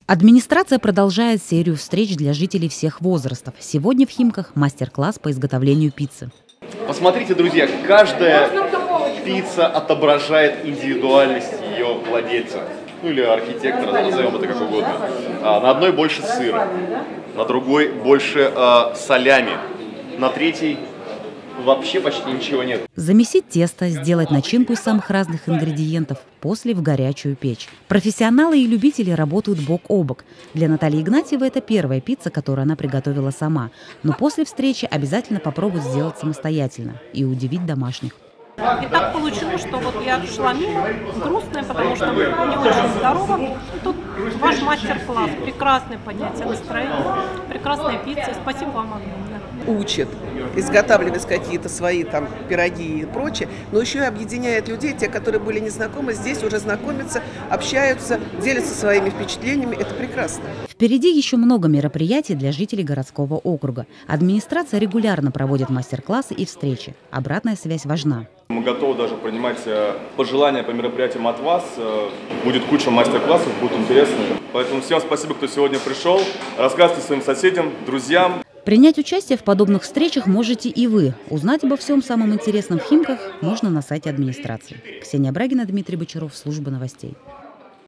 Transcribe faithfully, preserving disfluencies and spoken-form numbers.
Администрация продолжает серию встреч для жителей всех возрастов. Сегодня в Химках мастер-класс по изготовлению пиццы. Посмотрите, друзья, каждая пицца отображает индивидуальность ее владельца. Ну или архитектора, назовем это как угодно. А, на одной больше сыра, на другой больше а, солями, на третьей вообще почти ничего нет. Замесить тесто, сделать начинку из самых разных ингредиентов, после в горячую печь. Профессионалы и любители работают бок о бок. Для Натальи Игнатьевой это первая пицца, которую она приготовила сама. Но после встречи обязательно попробует сделать самостоятельно и удивить домашних. И так получилось, что вот я шла мимо, грустная, потому что не очень здорова. И тут ваш мастер-класс, прекрасное поднятие настроения, прекрасная пицца. Спасибо вам огромное. Учит изготавливать какие-то свои там пироги и прочее, но еще и объединяет людей, те, которые были незнакомы, здесь уже знакомятся, общаются, делятся своими впечатлениями. Это прекрасно. Впереди еще много мероприятий для жителей городского округа. Администрация регулярно проводит мастер-классы и встречи. Обратная связь важна. Мы готовы даже принимать пожелания по мероприятиям от вас. Будет куча мастер-классов, будет интересно. Поэтому всем спасибо, кто сегодня пришел. Рассказывайте своим соседям, друзьям. Принять участие в подобных встречах можете и вы. Узнать обо всем самом интересном в Химках можно на сайте администрации. Ксения Брагина, Дмитрий Бочаров, служба новостей.